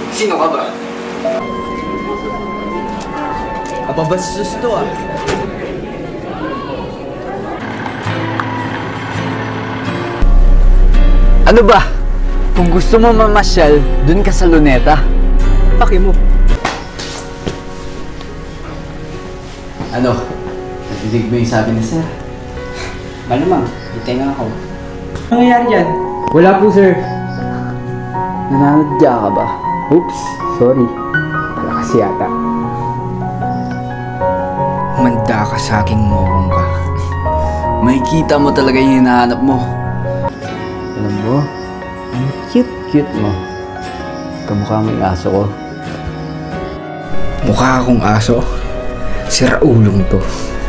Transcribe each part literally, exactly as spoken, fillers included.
Sino ka ba? Ababastos to ah. Ano ba? Kung gusto mo mamasyal, dun ka sa Luneta. Paki mo. Ano? Natidig mo yung sabi ni sir? Malamang, hitay nga ako. Ano nangyayari dyan? Wala po, sir. Nananadya ka ba? Oops, sorry. Malakas yata. Manda ka sa aking morong ka. Makikita mo talaga yung hinahanap mo. Alam mo, ang cute-cute mo. Kamukha mo yung aso ko. Mukha akong aso. Siraulong to.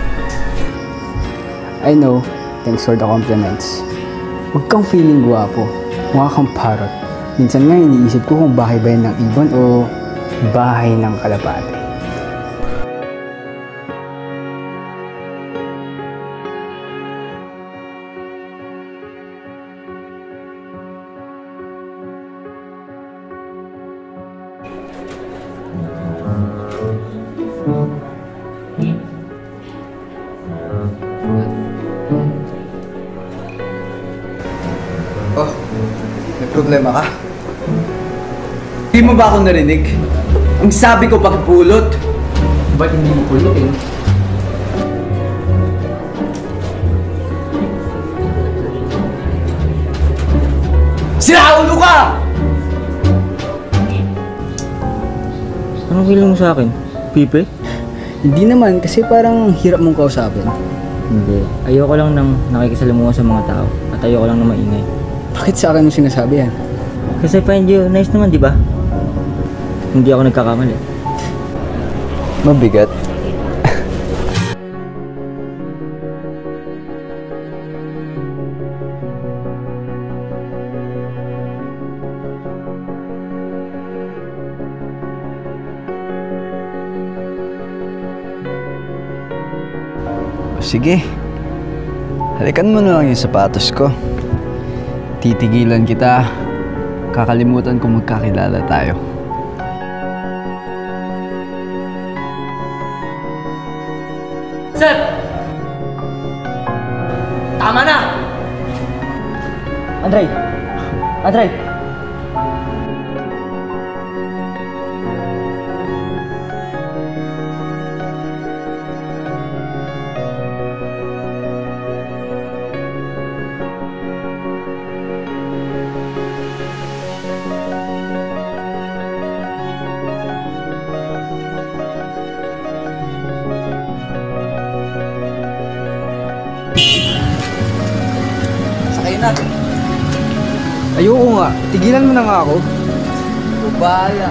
I know, thanks for the compliments. Huwag kang feeling guwapo. Mukha kang parrot. Minsan nga iniisip ko kung bahay ba yan ng ibon o bahay ng kalapate. Oh, may problema ka? Hindi mo ba ako narinig? Ang sabi ko pakipulot. Ba't hindi mo pulutin? Siraulo ka! Anong feeling mo sa akin? Pipe? Hindi naman, kasi parang hirap mong kausapin. Hindi. Ayoko lang nang nakikisalamuha sa mga tao at ayoko lang na maingay. Bakit sa akin yung sinasabi yan? Kasi I find you nice naman, di ba? Hindi ako nagkakamali. Mabigat. Sige. Halikan mo na lang yung sapatos ko. Titigilan kita. Kakalimutan kung magkakilala tayo. Sir! Tama na! Andre! Andre! Sakay na. Ayoko nga, tigilan mo na nga ako. Bahala.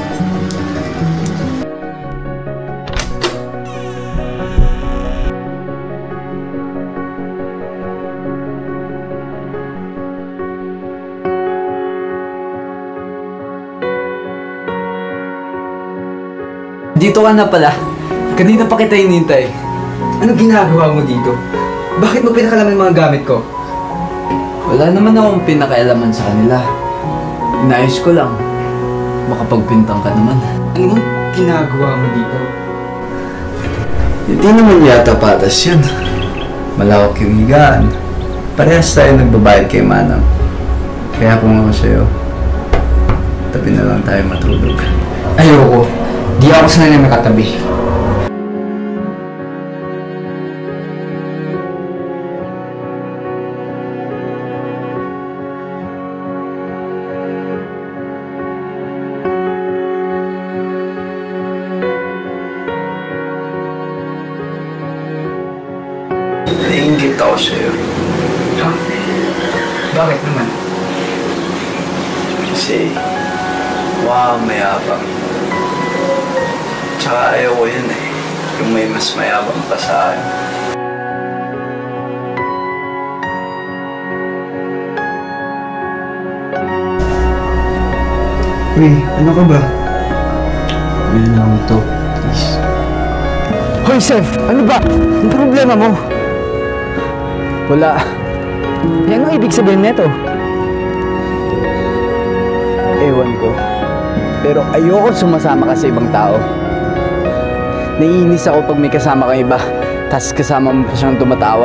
Dito ka na pala. Kanina pa kita hinintay. Ano ginagawa mo dito? Bakit mo pinakalaman mga gamit ko? Wala naman akong pinakailaman sa kanila. Inayos ko lang. Makapagpintang ka naman. Ano bang ginagawa mo dito? Hindi naman yata patas yun. Malawak yung higaan. Parehas tayo nagbabayad kay Manang. Kaya kung ako sa'yo, tabi na lang tayo matulog. Ayoko. Di ako sanay na nakatabi. Naiingit ako sa'yo. Ha? Bakit naman? Kasi, wow, mayabang. Tsaka ayaw ko yun eh. Yung may mas mayabang pa sa akin. Uy, ano ka ba? Yun lang ito, please. Hoy, Seth! Ano ba? Ang problema mo? Wala. Eh, anong ibig sabihin nito? Ewan ko. Pero ayoko sumasama ka sa ibang tao. Naiinis ako pag may kasama kang iba, tas kasama mo pa siyang tumatawa.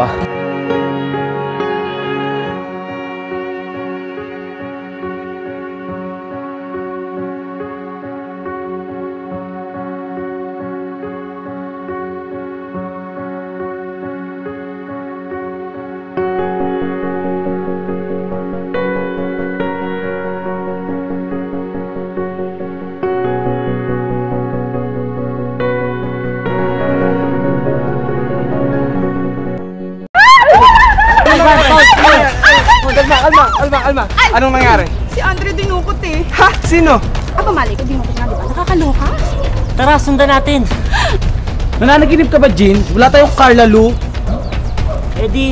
Alma, Alma, Alma, Alma. Anong nangyari? Si Andre dinukot eh. Ha? Sino? Aba, mali ko dinukot nga, di ba? Nakakaloka. Tara, sundan natin. Nananaginip ka ba, Jean? Wala tayong Carla Lu. Eh di...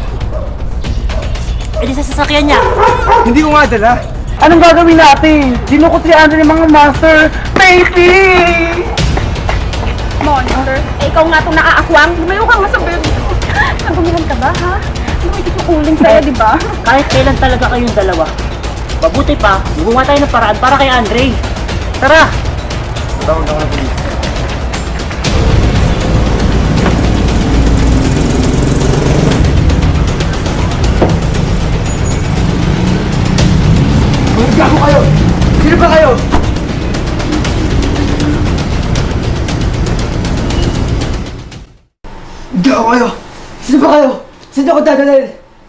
Eh di sa sasakyan niya. Hindi ko nga dala. Anong gagawin natin? Dinukot si Andre ng mga master. Baby! Monster, eh ikaw nga itong naaakwang. Lumayo ka nga sa bed. Nagumihan ka ba, ha? Ano may titukuling sa'yo, di ba? Kahit kailan talaga kayong dalawa. Mabuti pa, gumawa tayo ng paraan para kay Andre. Tara! Tawag na nga. Gago kayo! Sino ba kayo? Gago kayo! Sino ba kayo? Saan niyo ako dadalhin?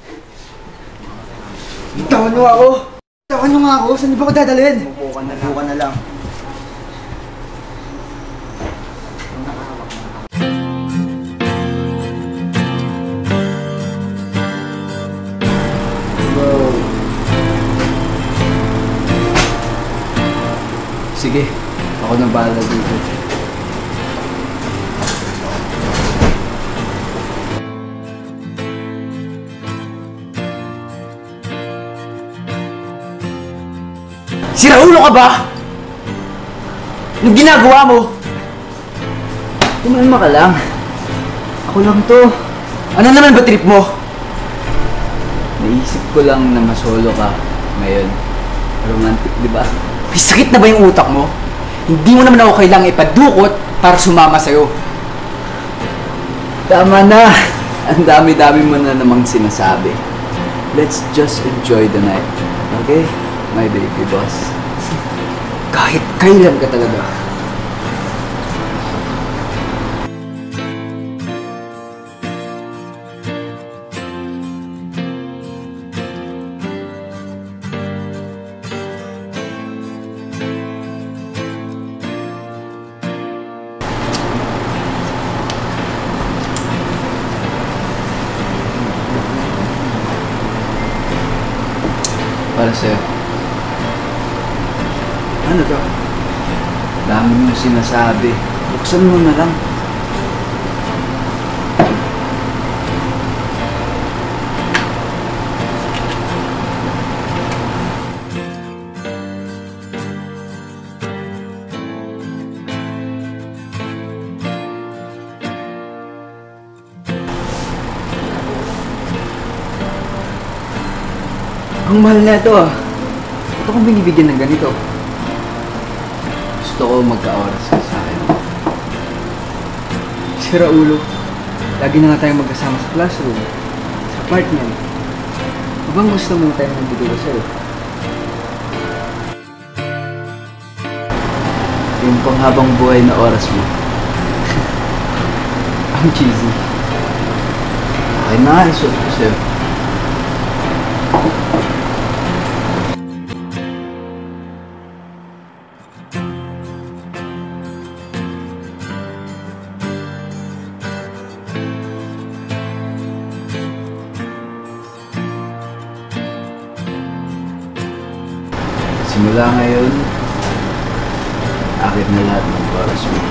Tawan niyo ako! Tawan niyo nga ako! Saan niyo ba ako dadalhin? Bukan na, bukan na lang. Sige, ako nang bahala dito. Si Raulo ka ba? Anong ginagawa mo? Kumalma ka lang. Ako lang to. Ano naman ba trip mo? Naisip ko lang na masolo ka ngayon. Romantic, di ba? May sakit na ba yung utak mo? Hindi mo naman ako kailangang ipadukot para sumama sa'yo. Tama na. Ang dami-dami mo na namang sinasabi. Let's just enjoy the night. Okay? My baby boss. Kahit kailan ka talaga. Para sa'yo. Ano to? Dami mong sinasabi. Buksan mo na lang. Ang mahal na ito ah. Ba't akong binibigyan ng ganito? Gusto ko magka-oras ka sa akin. Si Raulo, lagi na nga tayong magkasama sa classroom, sa apartment. Abang gusto mo na tayong nandito sa'yo? Yung panghabang buhay na oras mo. Ang cheesy. Okay na, isuot ko sa'yo. Simula ngayon, akin na lahat ng oras mo.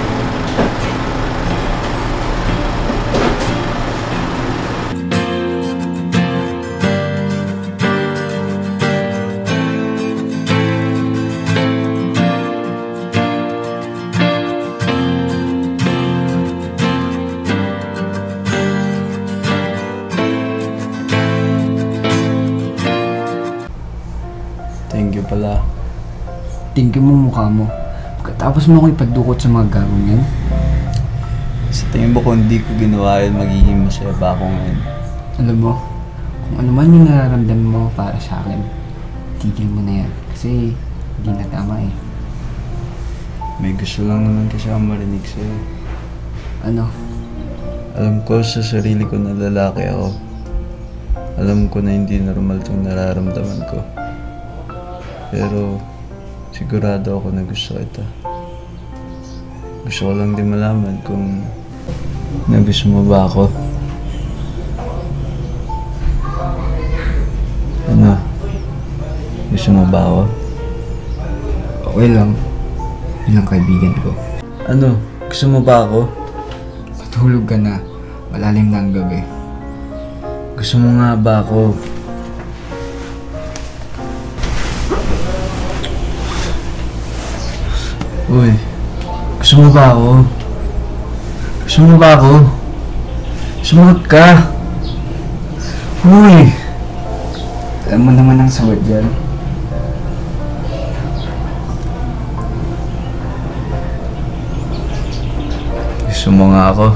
Thank you pala. tingin mo mukha mo. Pagkatapos mo ako ipadukot sa mga gagawin yan. Sa tingin mo kung hindi ko ginawa yun, magiging masaya ba ako ngayon? Alam mo, kung ano man yung nararamdaman mo para sa akin, tigil mo na yan. Kasi hindi na tama eh. May gusto lang naman kasi akong marinig sa'yo. Ano? Alam ko sa sarili ko na lalaki ako. Alam ko na hindi normal itong nararamdaman ko. Pero sigurado ako na gusto kita. Gusto ko lang din malaman kung nagusto mo ba ako. Ano? Gusto mo ba ako? Okay lang. Bilang kaibigan ko. Ano? Gusto mo ba ako? Matulog ka na. Malalim na ang gabi. Gusto mo nga ba ako? Uy, gusto mo ba ako? Gusto mo ba ako? Sumagot ka! Uy! Alam mo naman ang sagot dyan. Gusto mo nga ako.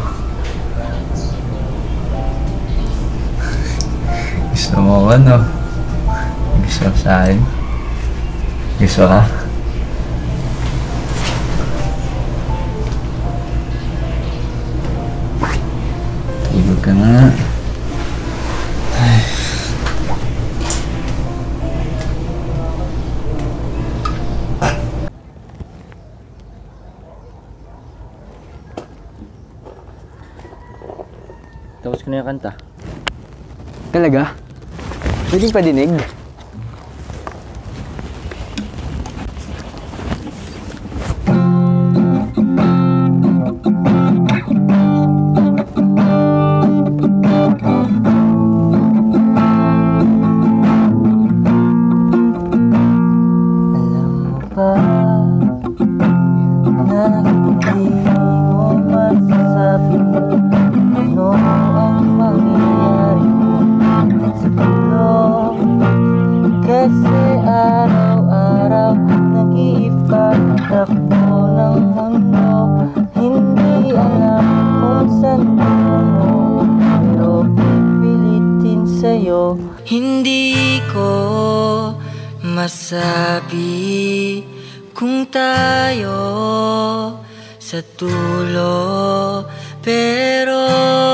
Gusto mo ako, no? Gusto ka sa akin? Gusto ka? Tulog ka na. Ay. Tapos ko na yung kanta. Talaga? Pwedeng padinig? Hindi ko masabi kung tayo sa dulo, pero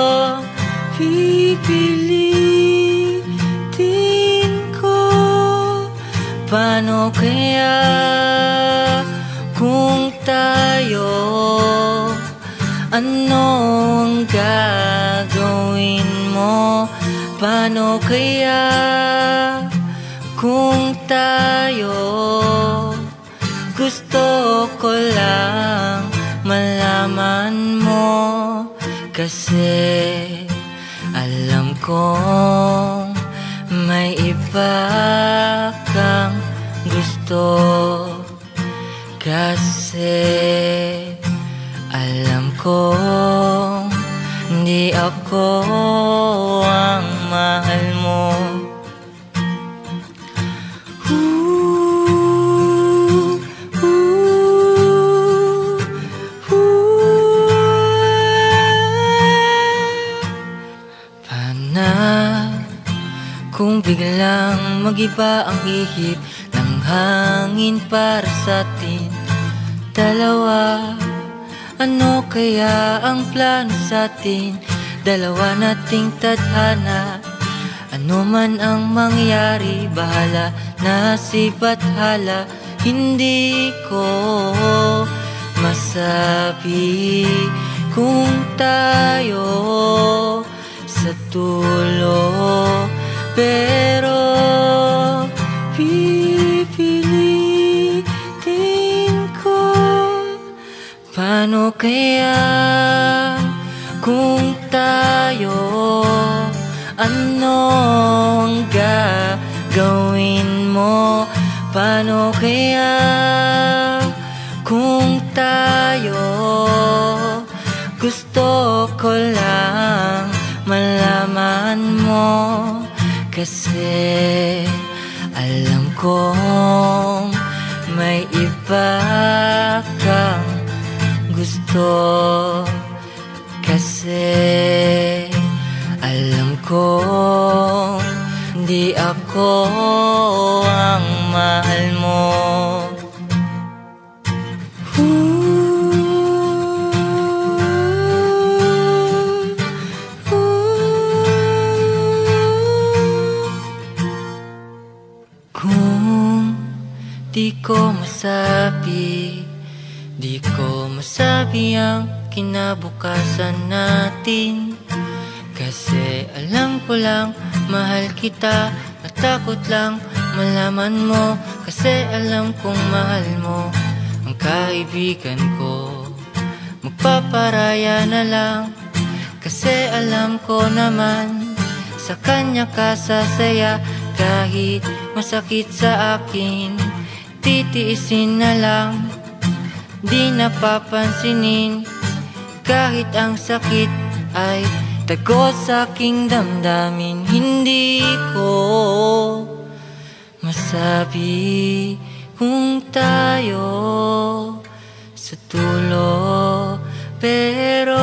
pipilitin ko. Paano kaya kung tayo, ano ang gagawin mo? Paano kaya kung tayo, gusto ko lang malaman mo. Kasi alam kong may iba kang gusto. Kasi alam kong hindi ako ang mahal mo. Ooh, ooh, ooh. Paano kung biglang mag-iba ang ihip ng hangin para sa atin dalawa? Ano kaya ang plano sa atin? Dalawa nating tadhana. Ano man ang mangyari, bahala na si Bathala. Hindi ko masabi kung tayo sa dulo, pero pipilitin ko. Paano kaya kung tayo, ano ang gagawin mo? Paano kaya kung tayo, gusto ko lang malaman mo. Kasi alam kong may iba iba kang gusto. Kasi alam ko di ako ang mahal mo. Kung di ko masabi, di ko masabi ang kinabukasan natin. Kasi alam ko lang, mahal kita. Natakot lang malaman mo. Kasi alam kong mahal mo ang kaibigan ko. Magpaparaya na lang, kasi alam ko naman sa kanya ka sasaya. Kahit masakit sa akin, titiisin na lang, di napapansinin. Kahit ang sakit ay tago sa aking damdamin. Hindi ko masabi kung tayo sa tulo, pero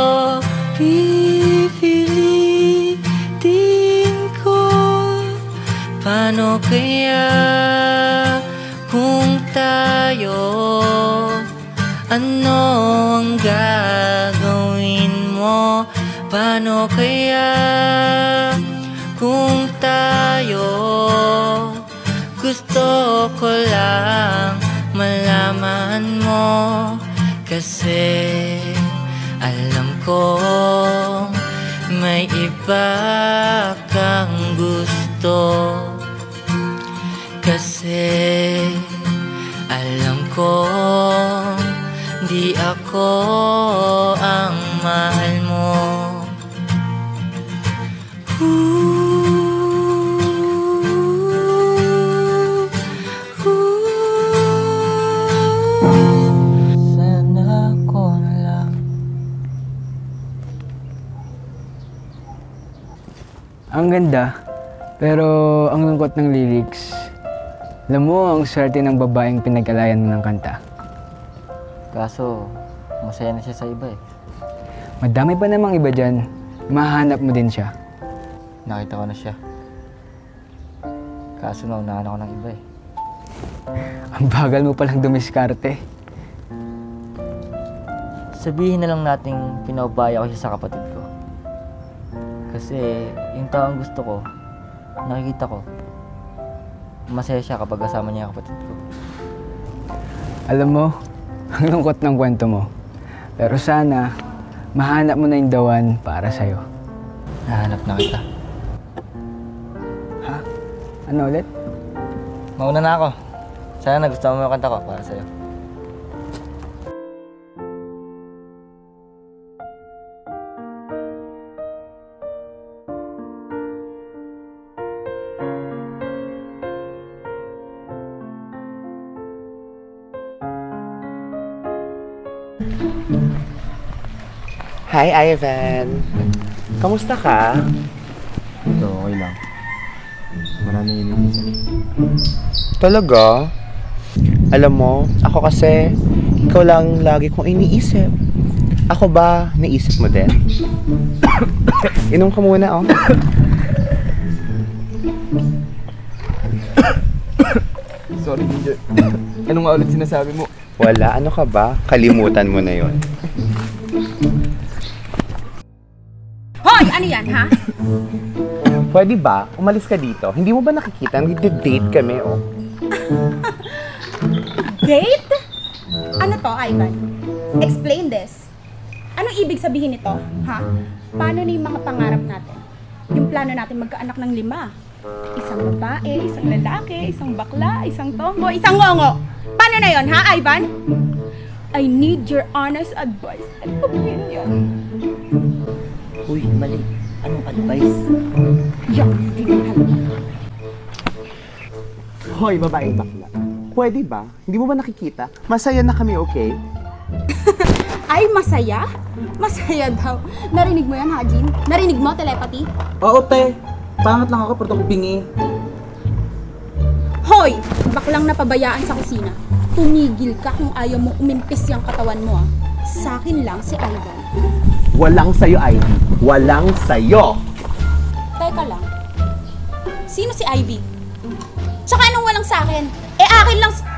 pipilitin ko. Paano kaya kung tayo? Ano ang gagawin mo? Paano kaya kung tayo? Gusto ko lang malaman mo. Kasi alam ko may iba kang gusto. Kasi alam ko di ako ang mahal mo. Ooh, ooh. Sana ko na lang. Ang ganda, pero ang lungkot ng lyrics. Alam mo, ang swerte ng babaeng pinag-alayan mo ng kanta. Kaso, masaya na siya sa iba eh. Madami pa namang iba dyan. Mahanap mo din siya. Nakita ko na siya. Kaso naunahan ako ng iba eh. Ang bagal mo palang dumiskarte. Sabihin na lang nating pinaubaya ko siya sa kapatid ko. Kasi yung taong gusto ko, nakikita ko, masaya siya kapag kasama niya ang kapatid ko. Alam mo, ang lungkot ng kwento mo. Pero sana, mahanap mo na yung dawan para sa'yo. Nahanap na kita. Ha? Ano ulit? Mauna na ako. Sana nagustuhan mo yung kanta ko para sa'yo. Hi, Ivan. Kamusta ka? Ito, okay lang. Marami iniisip. Talaga? Alam mo, ako kasi, ikaw lang lagi kong iniisip. Ako ba, naisip mo din? Inom ka muna, oh. Sorry, Ginger. Ano nga ulit sinasabi mo? Wala, ano ka ba? Kalimutan mo na yon. Hoy! Ano yan, ha? Pwede ba? Umalis ka dito. Hindi mo ba nakikita? Nag-date kami, oh. Date? Ano to, Ivan? Explain this. Anong ibig sabihin nito, ha? Paano na yung mga pangarap natin? Yung plano natin magkaanak ng lima. Isang babae, isang lalaki, isang bakla, isang tomboy, isang ngongo. Paano na yon, ha, Ivan? I need your honest advice and opinion. Uy, mali. Anong advice? Yan, tingnan. Hoy, babaeng bakla. Pwede ba? Hindi mo ba nakikita? Masaya na kami, okay? Ay, masaya? Masaya daw. Narinig mo yan, Hajin? Narinig mo, telepathy? Oo, te. Pangat lang ako, pero ako bingi. Hoy! Baklang napabayaan sa kusina. tumigil ka kung ayaw mong umimpis yung katawan mo, ah. Sa akin lang si Ivan. Walang sayo, Ivy. Walang sayo. Teka lang. Sino si Ivy? Tsaka anong walang sa akin? Eh, akin lang si...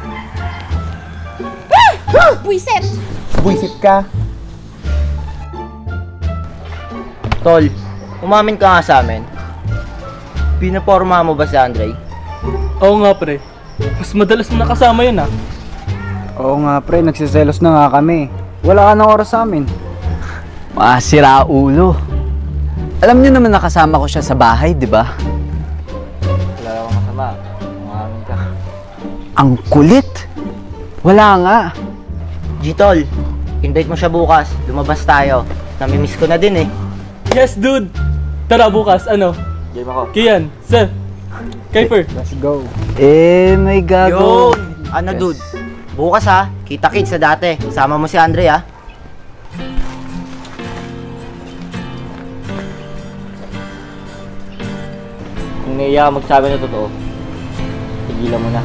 Ah! Buisit! Buisit ka. Tol, umamin ka nga sa amin. Pinaporma mo ba si Andre? Oo nga pre, mas madalas mo nakasama yun ah. Oo nga pre, nagsiselos na nga kami. Wala ka ng oras sa amin. Masira ulo. Alam niyo naman nakasama ko siya sa bahay, di ba? Wala akong masama. Umamin ka. Ang kulit. Wala nga. G-Tol, invite mo siya bukas. Lumabas tayo. Namimiss ko na din eh. Yes dude! Tara bukas, ano? Game ako. Kian, Seth, Kiefer. Let's go. Eh, may gago. Yun! Ano dude? Bukas ha, kita-kits sa dati. Sama mo si Andre ha. Kung naiya ka magsabi na totoo, tigilan mo na.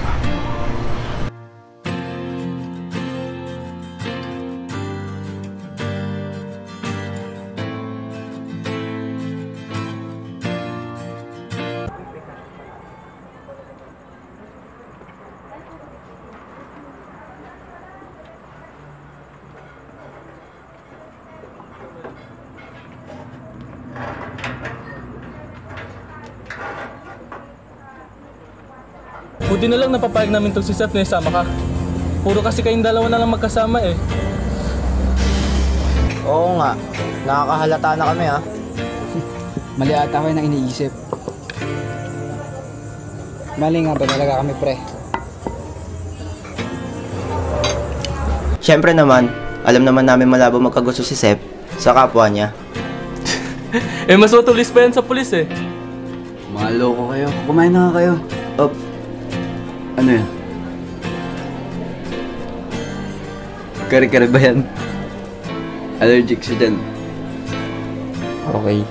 Buti na lang napapayag namin itong si Seth na isama ka. Puro kasi kayong dalawa na lang magkasama eh. Oo nga, nakakahalata na kami ha. Mali ata ko yung iniisip. Mali nga ba talaga kami pre? Siyempre naman, alam naman namin malabo magkagusto si Seth sa kapwa niya. Eh mas matulis pa yan sa pulis eh. Mga loko kayo. Kumain na nga kayo. Op, Ano yan? Kare-kare ba yan? Allergic siya dyan. okay.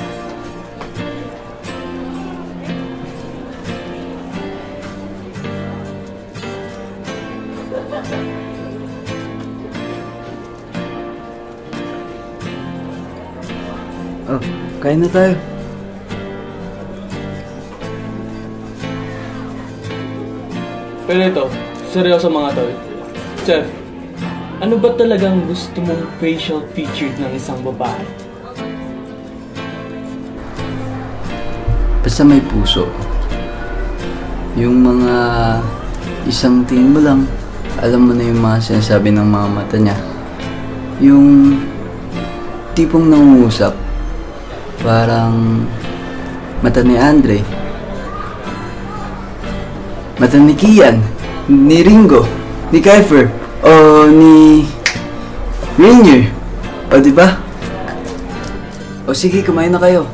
Oh, kain na tayo. Pero ito, seryoso mga tol. Seth, ano ba talagang gusto mong facial feature ng isang babae? Basta may puso. Yung mga isang tingin mo lang, alam mo na yung mga sinasabi ng mga mata niya. Yung tipong nangungusap, parang mata ni Andre, mata ni Kian, ni Ringo, ni Kiefer, o ni Rainier. O diba? O sige, kumain na kayo.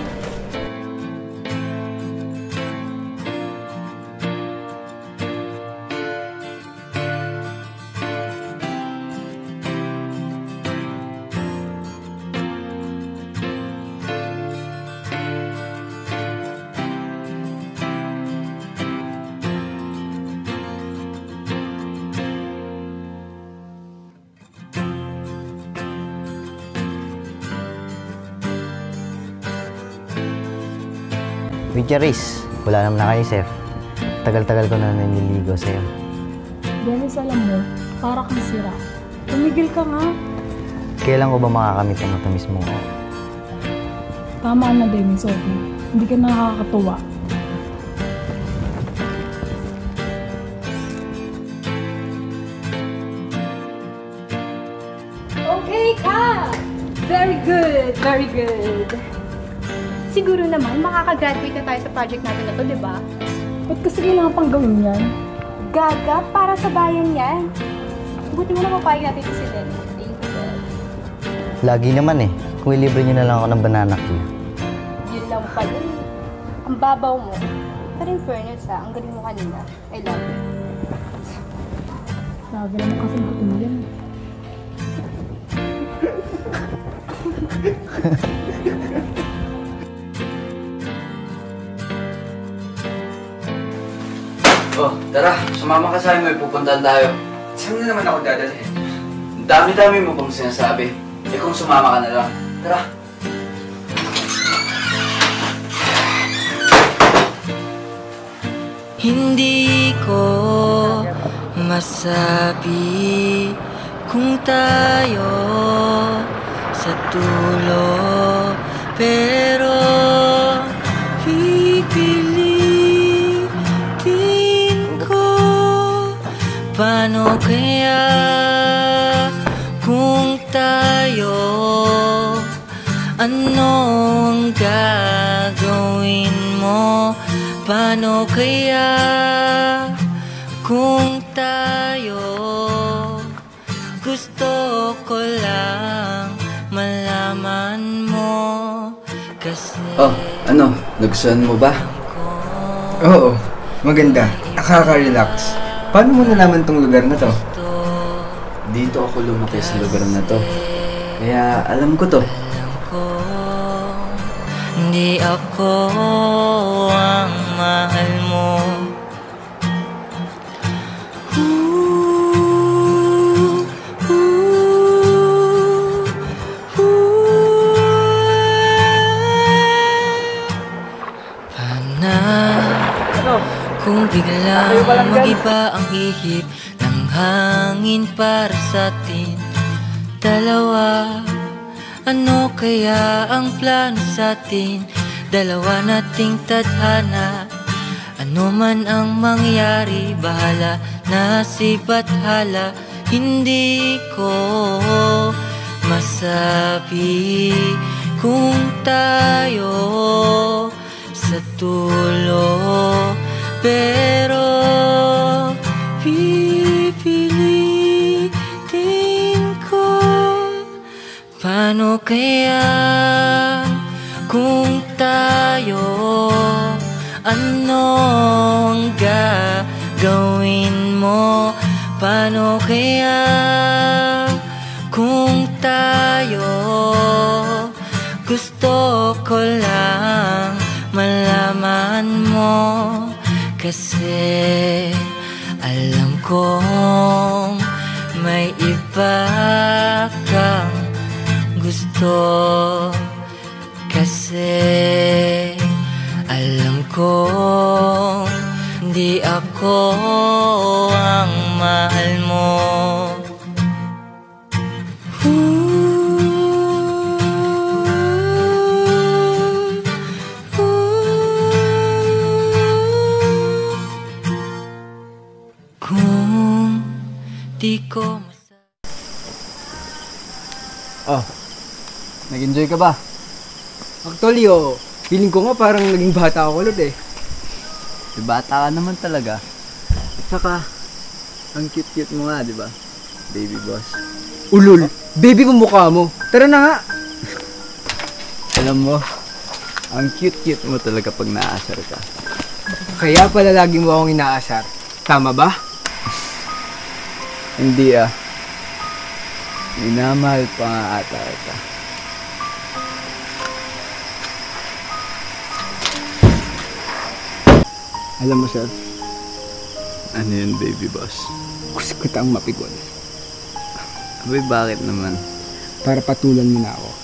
With Charis, wala naman na kayo, Seth. Tagal-tagal ko na nililigo sa'yo. Dennis, alam mo, para kang sira. Tumigil ka nga. Kailan ko ba makakamit ang matamis mo? Tama na, Dennis, okay. Hindi ka nakakatuwa. Okay ka! Very good, very good. Siguro naman, makakagraduate na tayo sa project natin na to, di ba? Ba't kasi kailangan pang gawin yan? Gaga, para sa bayan yan. Buti mo na mapayag natin ito si Dennis. Thank you, Dennis. Lagi naman eh. Kung ilibre niyo na lang ako ng banana queue. Yun lang pala. Ang babaw mo. Pero in fairness ha, ang galing mo kanina. I love you. Lagi naman kasi kutuloyan. Oh, tara. sumama ka sa akin, may pupuntahan tayo. Saan na naman ako dadalhin? Ang dami-dami mo pang sinasabi. Eh kung sumama ka na lang. Tara. Hindi ko masabi kung tayo sa tulo, pero pipilitin ko. Paano kaya kung tayo, ano ang gagawin mo? Paano kaya kung tayo, gusto ko lang malaman mo kasi... Oh, ano? Nagustuhan mo ba? Oo, maganda. Nakaka-relax. Paano mo nalaman tong lugar na to? Dito ako lumaki sa lugar na to. Kaya alam ko to. Hindi ako ang mahal mo. Ooh, ooh, ooh. Pana kung biglang mag-iba ang ihip ng hangin para sa atin dalawa. Ano kaya ang plano sa atin? Dalawa nating tadhana. Ano man ang mangyari, bahala na si Bathala. Hindi ko masabi kung tayo sa tulo, pero pipilitin ko. Paano kaya kung tayo, ano ang gagawin mo? Paano kaya kung tayo, gusto ko lang malaman mo kasi alam kong may iba kang gusto, kasi alam ko di ako ang mahal mo. Kung di ko Oh, nag-enjoy ka ba? Actually, oh, feeling ko nga parang naging bata ako ulit eh. Di bata ka naman talaga. Saka, ang cute-cute mo nga, di ba? Baby boss. Ulul, baby mo mukha mo. Tara na nga. Alam mo, ang cute-cute mo talaga pag naasar ka. Kaya pala lagi mo akong inaasar. Tama ba? Hindi ah. Minamahal pa nga ata ita. Alam mo, sir? Ano yun, baby boss? Gusto ko tang mapigon. Abay, bakit naman? Para patulan mo na ako.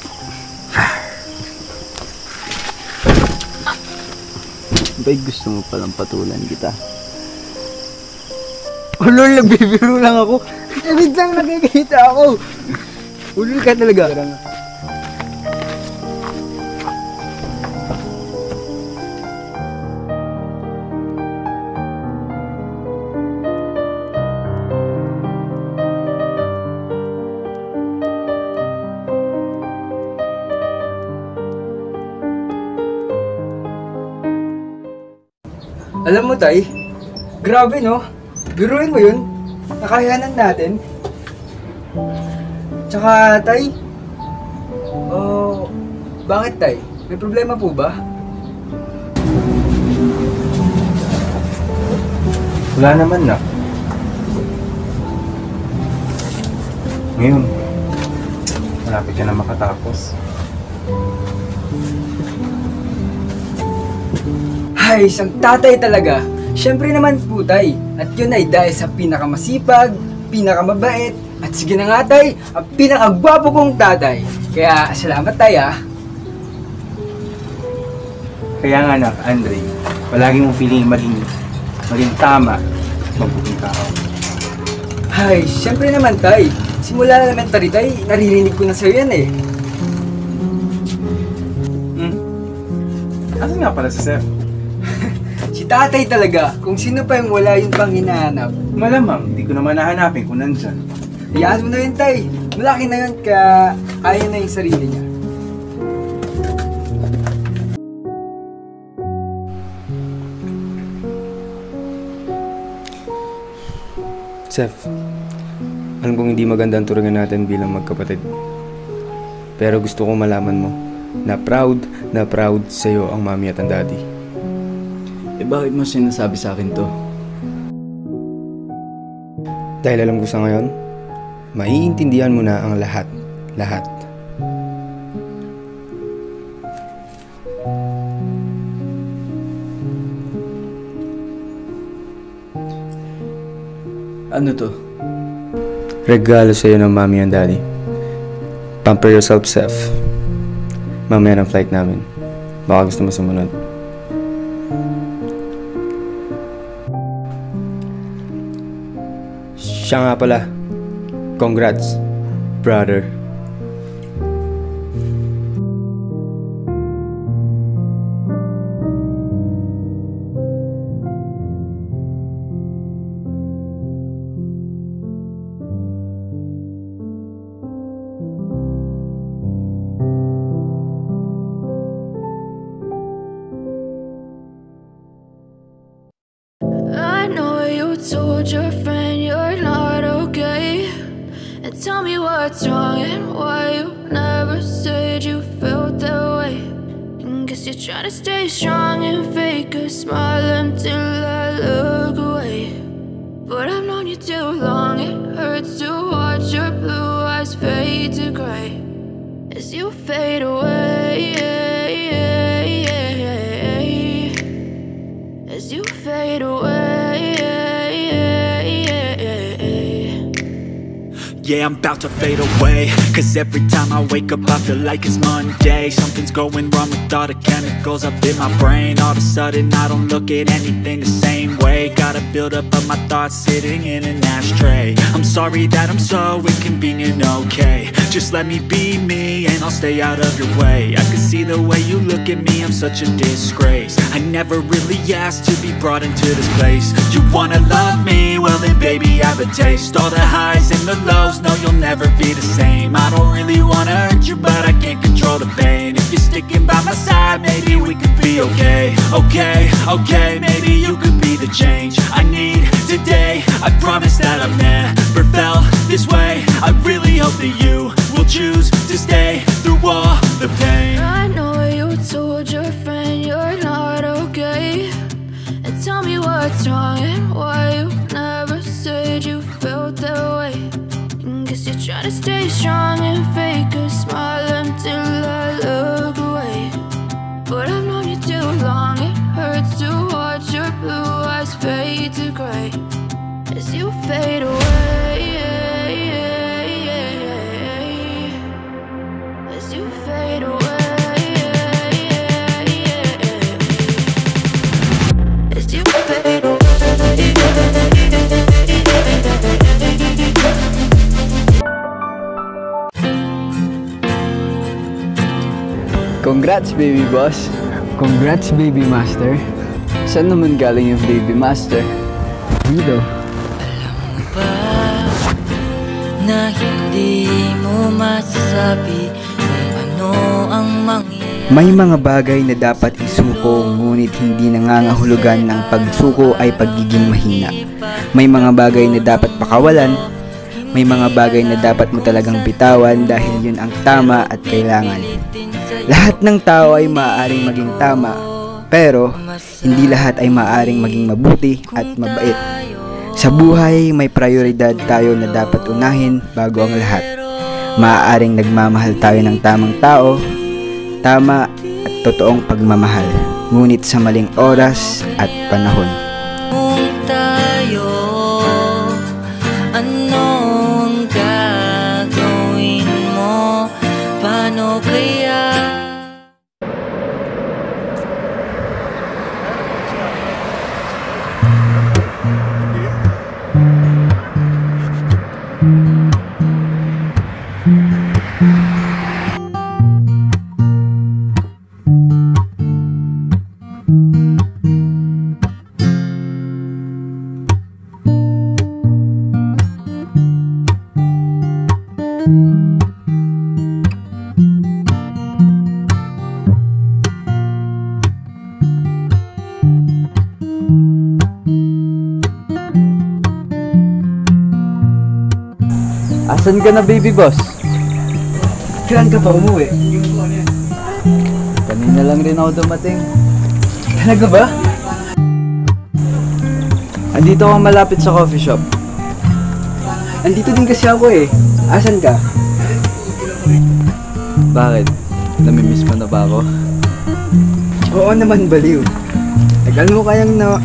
Abay, gusto mo palang patulan kita. Ulol, nagbibiro lang ako. Ebid lang nakikita ako. Ulol ka talaga. Alam mo, Tay, grabe no? Biruin mo yun, nakayanan natin. Tsaka, Tay, oh, bakit, Tay? May problema po ba? Wala naman na. Ngayon, malapit ka na makatapos. Ay, isang tatay talaga. Siyempre naman po, tay. At yun ay dahil sa pinakamasipag, pinakamabait, at sige na nga, tay, ang pinakagwapo kong tatay. Kaya salamat, tay, ah. Kaya nga anak, Andre, palagi mong feeling maging, maging tama, mabuting tao. Ay, siyempre naman, tay. Simula elementary, tay, naririnig ko na sa'yo yan, eh. Hmm? Ano nga pala si Seth? Si tatay talaga. Kung sino pa yung wala yun pang hinahanap. Malamang, hindi ko naman nahanapin kung nandyan. Hayaan mo na yun, tay. Malaki na yun, kaya kaya na yung sarili niya. Seth, alam kong hindi maganda ang turingan natin bilang magkapatid. Pero gusto kong malaman mo na proud na proud sa'yo ang mami at ang daddy. Eh bakit mo sinasabi sa akin to? Dahil alam ko sa ngayon, maiintindihan mo na ang lahat, lahat. Ano to? Regalo sa'yo ng mami and daddy. Pamper yourself, Seth. Mamaya ng flight namin. Baka gusto mo sumunod. Siya nga pala. Congrats, brother. I know you told your friend you're not okay, and tell me what's wrong and why you never said you felt that way. And guess you're trying to stay strong and fake a smile until I look away. But I've known you too long, it hurts to watch your blue eyes fade to gray as you fade away. As you fade away. Yeah, I'm about to fade away, cause every time I wake up I feel like it's Monday. Something's going wrong with all the chemicals up in my brain. All of a sudden I don't look at anything the same way. Gotta build up of my thoughts sitting in an ashtray. I'm sorry that I'm so inconvenient, okay. Just let me be me and I'll stay out of your way. I can see the way you look at me, I'm such a disgrace. I never really asked to be brought into this place. You wanna love me? Well then baby I have a taste. All the highs and the lows, no you'll never be the same. I don't really wanna hurt you but I can't control the pain. If you're sticking by my side maybe we could be okay. Okay, okay, maybe you could be the change I need today. I promise that I've never felt this way. I really hope that you will choose to stay through all the pain. I know you told your friend you're not okay, and tell me what's wrong and why you never said you felt that way. And guess you're trying to stay strong and fake a smile until I look away. But I've known you too long, it hurts to watch your blue eyes fade to gray as you fade away. As you fade away. As you fade away. Congrats, baby boss. Congrats, baby master. Saan naman galing yung baby master? Dito. Na hindi mo masasabi kung ano ang mangyayari. May mga bagay na dapat isuko, ngunit hindi nangangahulugan ng pagsuko ay pagiging mahina. May mga bagay na dapat pakawalan. May mga bagay na dapat mo talagang bitawan dahil yun ang tama at kailangan. Lahat ng tao ay maaaring maging tama, pero hindi lahat ay maaaring maging mabuti at mabait. Sa buhay, may prioridad tayo na dapat unahin bago ang lahat. Maaaring nagmamahal tayo ng tamang tao, tama at totoong pagmamahal, ngunit sa maling oras at panahon. Asan ka na, baby boss? Kailan ka pa umuwi? Kanina lang rin ako dumating. Talaga ba? Andito ako malapit sa coffee shop. Andito din kasi ako eh. Asan ka? Bakit? Namimiss mo na ba ako? Oo naman, baliw. Tagal mo kayang na...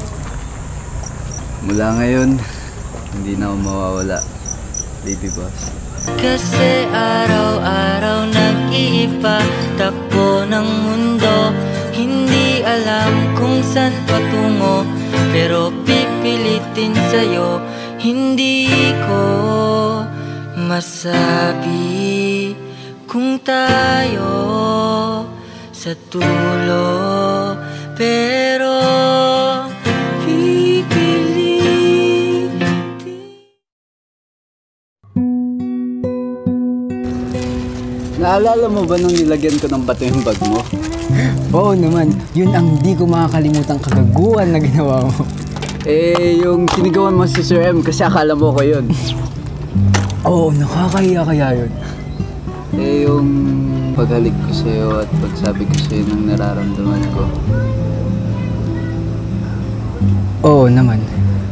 Mula ngayon, hindi na ako mawawala, baby boss. Kasi araw-araw nag-iiba, takbo ng mundo. Hindi alam kung saan patungo, pero pipilitin sa'yo. Hindi ko masabi kung tayo sa dulo, pero naalala mo ba nung nilagyan ko ng bato yung bag mo? Oo naman, yun ang di ko makakalimutang kagaguhan na ginawa mo. Eh, yung sinigawan mo si Sir M kasi akala mo ko yun. Oo, nakakahiya kaya yun. Eh, yung paghalik ko sa'yo at pagsabi ko sa'yo ng nararamdaman ko. Oo naman.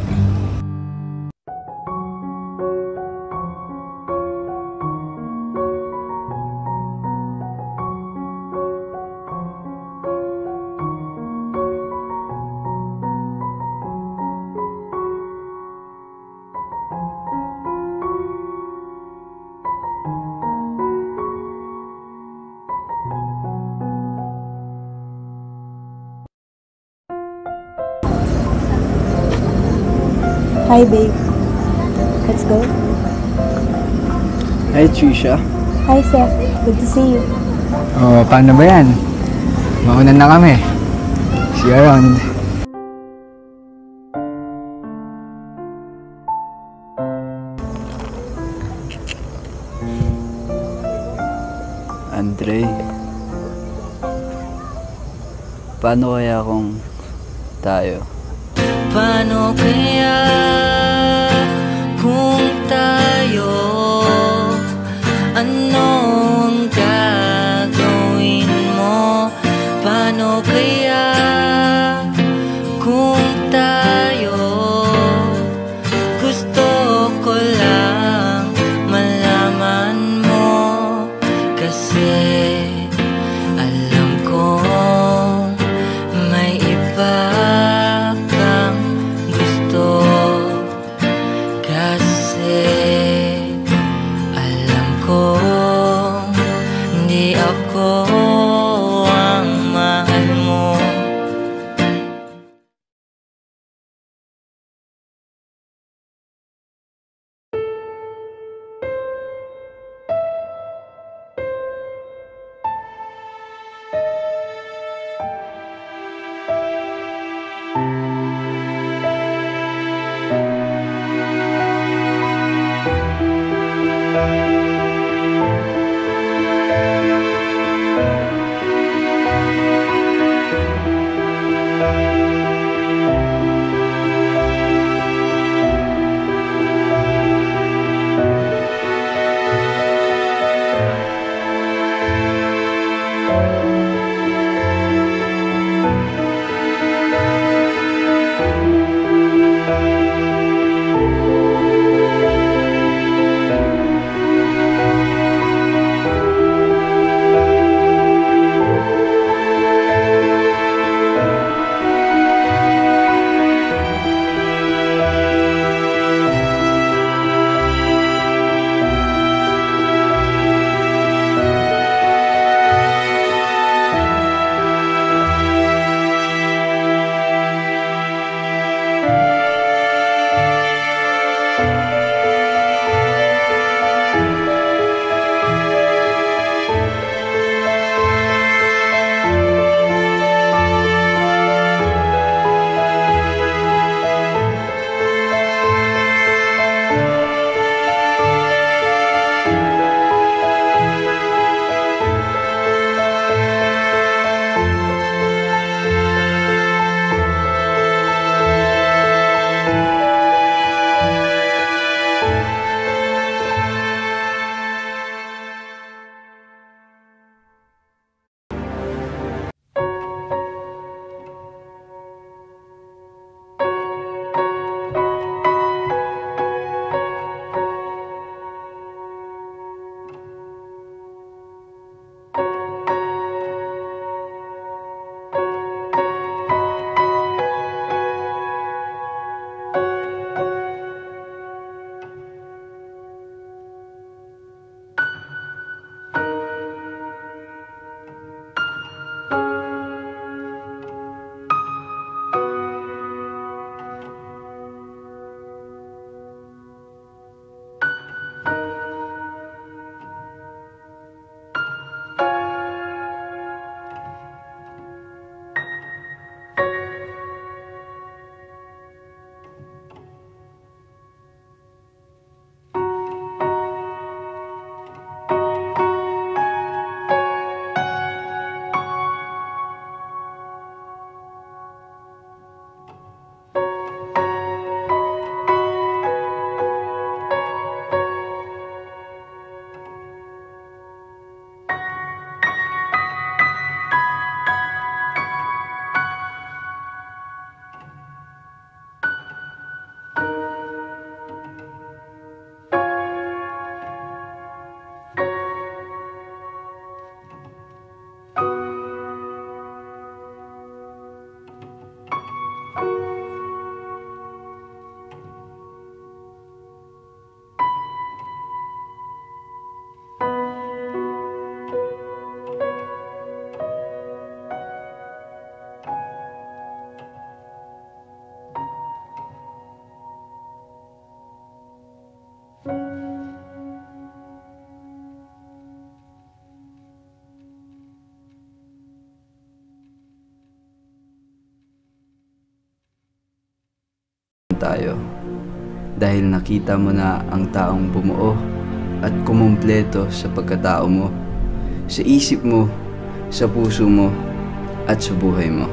Hi, babe. Let's go. Hi, Trisha. Hi, Seth. Good to see you. Oh, paano ba yan? Mauna na kami. See you around. Andre, paano kaya kung tayo? Paano kaya kung tayo? Ano ang gagawin mo? Paano kaya kung tayo? Gusto ko lang malaman mo, kasi alam kong may iba kang gusto. Kasi tayo. Dahil nakita mo na ang taong bumuo at kumumpleto sa pagkatao mo, sa isip mo, sa puso mo, at sa buhay mo.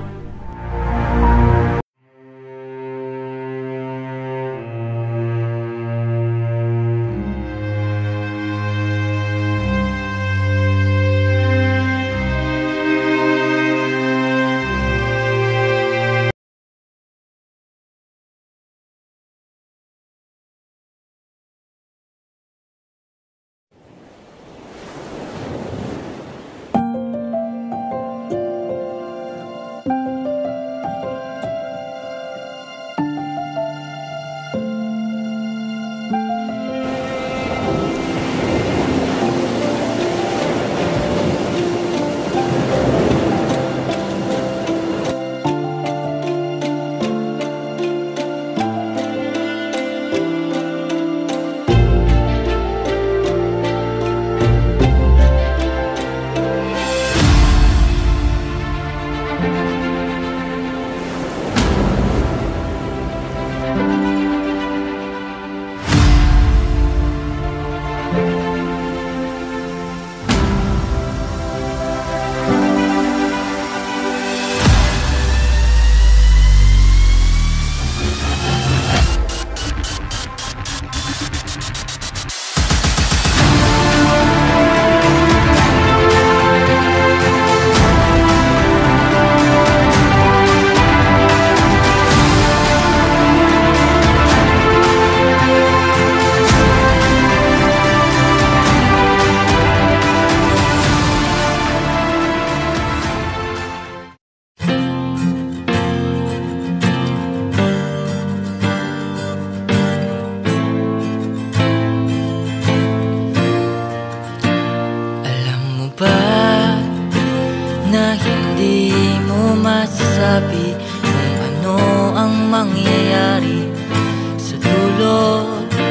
masasabi kung ano ang mangyayari sa dulo.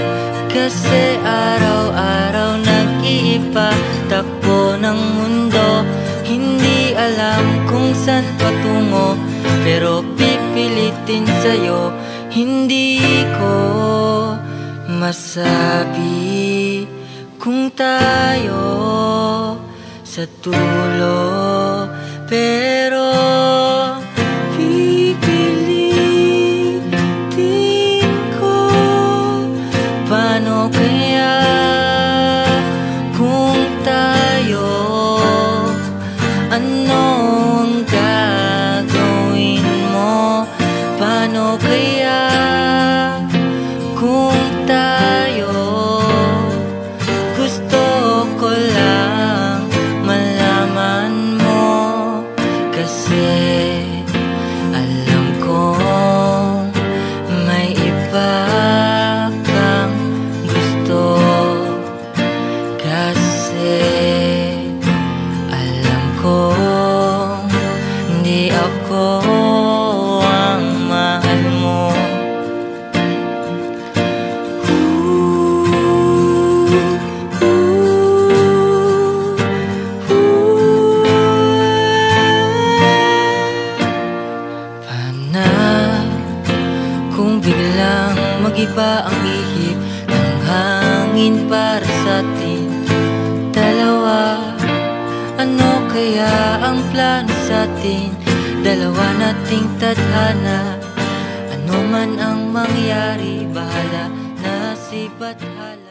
Kasi araw-araw nag-iiba takbo ng mundo. Hindi alam kung saan patungo, pero pipilitin sa'yo. Hindi ko masabi kung tayo sa dulo, pero pipilitin ko. Paano kaya kung tayo? Ano ang gagawin mo? Paano kaya kung tayo? Gusto ko lang malaman mo, kasi alam kong may iba kang gusto. Kasi alam kong hindi ako ang mahal mo. Kung biglang mag-iba ang ihip ng hangin para sa atin dalawa, ano kaya ang plano sa atin dalawa nating tadhana? Ano man ang mangyari, bahala na si Bathala.